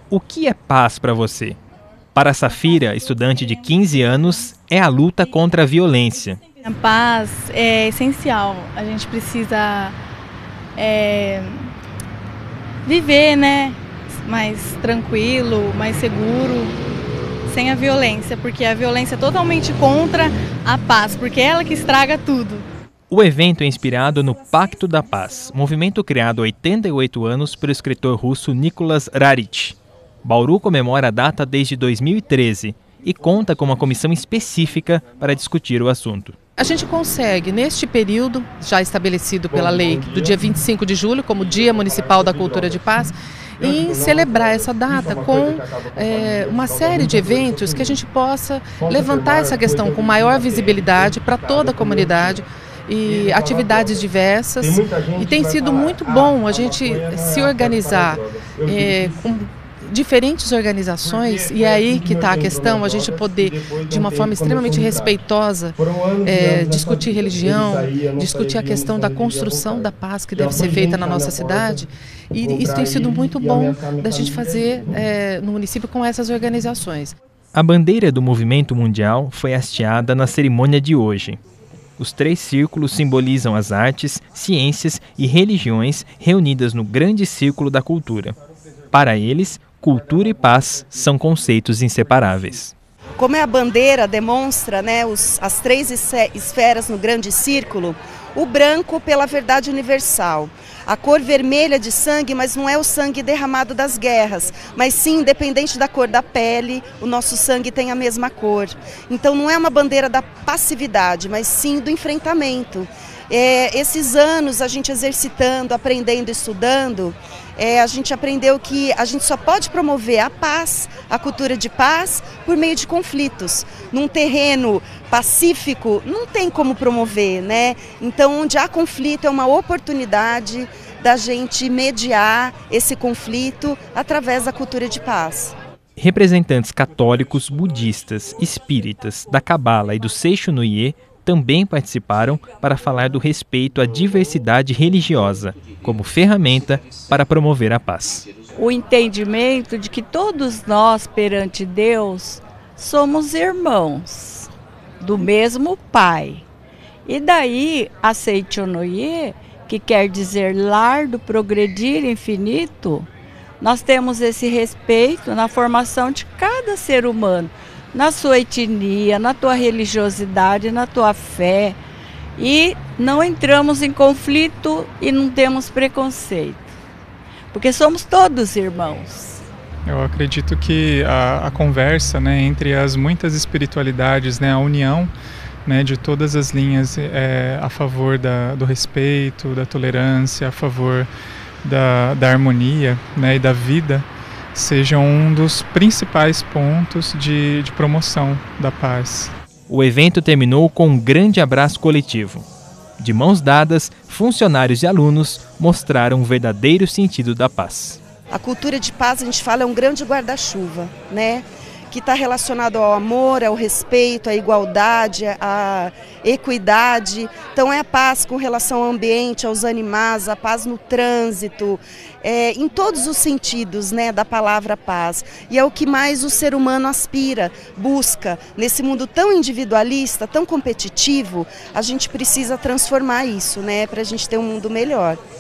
O que é paz para você? Para Safira, estudante de 15 anos, é a luta contra a violência. A paz é essencial. A gente precisa viver, né, mais tranquilo, mais seguro, sem a violência, porque a violência é totalmente contra a paz, porque é ela que estraga tudo. O evento é inspirado no Pacto da Paz, movimento criado há 88 anos pelo escritor russo Nicholas Roerich. Bauru comemora a data desde 2013 e conta com uma comissão específica para discutir o assunto. A gente consegue, neste período, já estabelecido pela lei do dia 25 de julho, como Dia Municipal da Cultura de Paz, em celebrar essa data com uma série de eventos que a gente possa levantar essa questão com maior visibilidade para toda a comunidade e atividades diversas. E tem sido muito bom a gente se organizar com diferentes organizações, e é aí que está a questão, a gente poder, de uma forma extremamente respeitosa, discutir religião, discutir a questão da construção da paz que deve ser feita na nossa cidade, e isso tem sido muito bom da gente fazer no município com essas organizações. A bandeira do movimento mundial foi hasteada na cerimônia de hoje. Os 3 círculos simbolizam as artes, ciências e religiões reunidas no grande círculo da cultura. Para eles, cultura e paz são conceitos inseparáveis. Como a bandeira demonstra, né, as 3 esferas no grande círculo, o branco pela verdade universal, a cor vermelha de sangue, mas não é o sangue derramado das guerras, mas sim, independente da cor da pele, o nosso sangue tem a mesma cor. Então não é uma bandeira da passividade, mas sim do enfrentamento. Esses anos a gente exercitando, aprendendo, estudando, a gente aprendeu que a gente só pode promover a paz, a cultura de paz, por meio de conflitos. Num terreno pacífico não tem como promover, né? Então, onde há conflito é uma oportunidade da gente mediar esse conflito através da cultura de paz. Representantes católicos, budistas, espíritas, da Cabala e do Seixo Noye também participaram para falar do respeito à diversidade religiosa, como ferramenta para promover a paz. O entendimento de que todos nós, perante Deus, somos irmãos do mesmo Pai. E daí, a Seixo Noye, que quer dizer lar do progredir infinito, nós temos esse respeito na formação de cada ser humano, na sua etnia, na tua religiosidade, na tua fé, e não entramos em conflito e não temos preconceito, porque somos todos irmãos. Eu acredito que a conversa, né, entre as muitas espiritualidades, né, a união, né, de todas as linhas a favor do respeito, da tolerância, a favor da harmonia, né, e da vida, sejam um dos principais pontos de promoção da paz. O evento terminou com um grande abraço coletivo. De mãos dadas, funcionários e alunos mostraram o verdadeiro sentido da paz. A cultura de paz, a gente fala, é um grande guarda-chuva, né? Que está relacionado ao amor, ao respeito, à igualdade, à equidade. Então é a paz com relação ao ambiente, aos animais, a paz no trânsito, em todos os sentidos, né, da palavra paz. E é o que mais o ser humano aspira, busca. Nesse mundo tão individualista, tão competitivo, a gente precisa transformar isso, né, para a gente ter um mundo melhor.